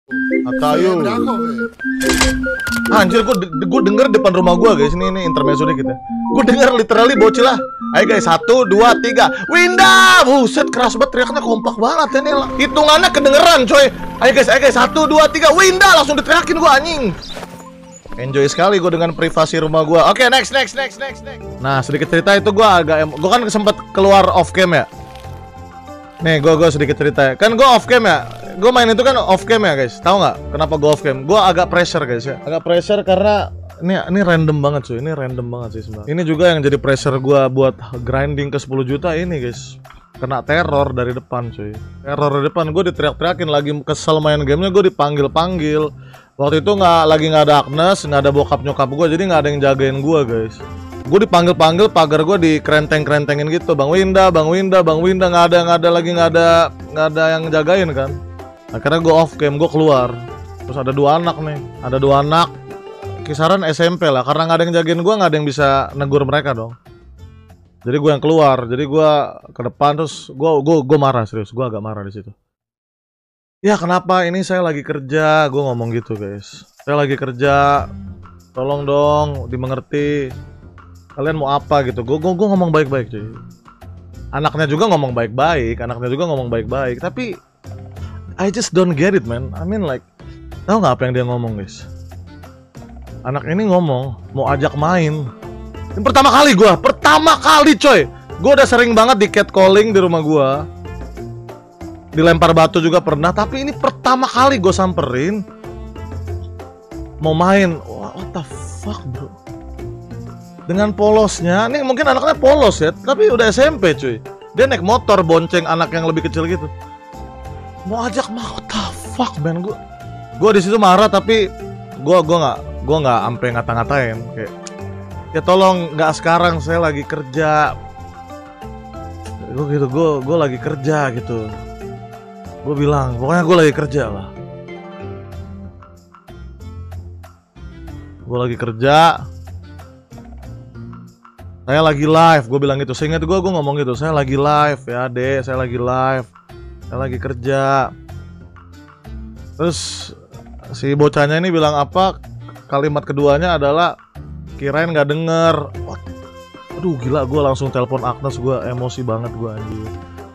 Akayu. Anjir, gue denger depan rumah gue guys. Ini intermezzo dikit ya. Gue denger literally bocil lah. Ayo guys, 1, 2, 3. Winda! Buset, keras banget teriaknya, kompak banget ini. Hitungannya kedengeran coy. Ayo guys, 1, 2, 3. Winda! Langsung diteriakin gue anjing. Enjoy sekali gue dengan privasi rumah gue. Oke, next. Nah, sedikit cerita itu gue kan sempet keluar off cam ya. Nih, gue sedikit cerita ya. Kan gue off cam ya. Gue main itu kan off cam ya guys. Tahu nggak kenapa gue off cam? Gue agak pressure guys ya. Agak pressure karena ini random banget cuy. Ini random banget sih sebenarnya. Ini juga yang jadi pressure gue buat grinding ke 10 juta ini guys. Kena teror dari depan cuy. Teror dari depan, gue diteriak-teriakin. Lagi kesel main gamenya, gue dipanggil-panggil. Waktu itu nggak ada Agnes, nggak ada bokap nyokap gue, jadi nggak ada yang jagain gue guys. Gue dipanggil-panggil, pagar gue dikerenteng-kerentengin gitu. Bang Winda, nggak ada yang jagain kan. Akhirnya gue off cam, gue keluar. Terus ada 2 anak nih, kisaran SMP lah. Karena nggak ada yang jagain gue, nggak ada yang bisa negur mereka dong. Jadi gue yang keluar, jadi gue ke depan terus gue marah serius, gue agak marah di situ. Ya kenapa ini saya lagi kerja, gue ngomong gitu guys. Saya lagi kerja, tolong dong dimengerti. Kalian mau apa gitu? Gue ngomong baik-baik cuy. Anaknya juga ngomong baik-baik, tapi I just don't get it man. I mean like, tahu nggak apa yang dia ngomong guys? Anak ini ngomong mau ajak main. Ini pertama kali coy. Gue udah sering banget di catcalling di rumah gue. Dilempar batu juga pernah, tapi ini pertama kali gue samperin mau main. What the fuck bro? Dengan polosnya, nih mungkin anaknya polos ya, tapi udah SMP cuy. Dia naik motor bonceng anak yang lebih kecil gitu. Mau ajak what the fuck man? Gue di situ marah, tapi gue nggak sampai ngata-ngatain kayak, ya tolong nggak sekarang, saya lagi kerja. Gue lagi kerja gitu. Gue bilang, pokoknya gue lagi kerja lah. Gue lagi kerja. Saya lagi live, gue bilang gitu. Seingat gue ngomong gitu. Saya lagi live ya dek, saya lagi live. Saya lagi kerja. Terus si bocahnya ini bilang apa? Kalimat keduanya adalah kirain nggak denger. Aduh gila, gue langsung telepon Agnes. Gue emosi banget gue anjir.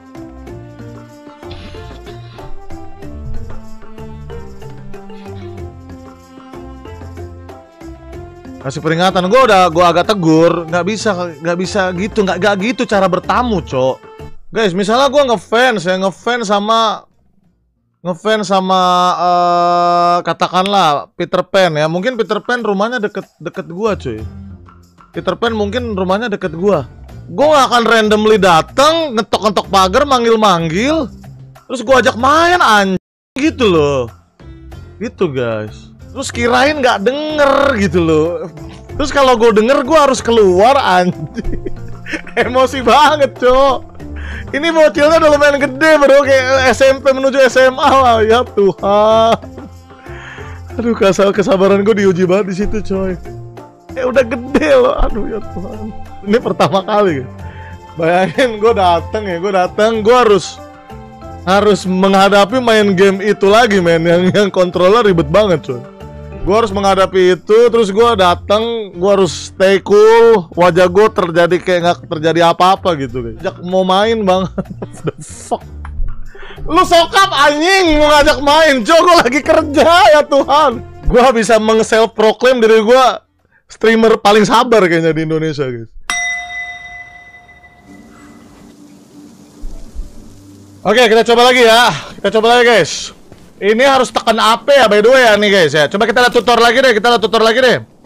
Kasih peringatan, gue agak tegur, nggak bisa gitu, nggak gitu cara bertamu, cok. Guys, misalnya gue ngefans sama katakanlah Peter Pan ya, mungkin Peter Pan rumahnya deket gue, cuy. Peter Pan mungkin rumahnya deket gue nggak akan randomly datang, ngetok pagar, manggil, terus gue ajak main anjing gitu loh, gitu guys. Terus kirain nggak denger gitu loh. Terus kalau gue denger gue harus keluar anjing. Emosi banget cok. Ini bocilnya udah lumayan gede bro, kayak SMP menuju SMA lah. Ya Tuhan. Aduh, kesabaran gue diuji banget di situ coy. Udah gede loh. Aduh ya Tuhan. Ini pertama kali. Bayangin gue datang, gue harus menghadapi main game itu lagi men, yang kontrolnya ribet banget coy. Gue harus menghadapi itu, terus gue datang, gue harus stay cool, wajah gue terjadi kayak nggak terjadi apa-apa gitu guys. Ajak mau main banget. The fuck? Lu sokap anjing mau ngajak main, coy, gue lagi kerja ya Tuhan. Gue bisa meng-self proclaim diri gue streamer paling sabar kayaknya di Indonesia guys. Oke, kita coba lagi ya. Guys. Ini harus tekan AP ya by the way ya nih guys ya. Coba kita lihat tutor lagi deh,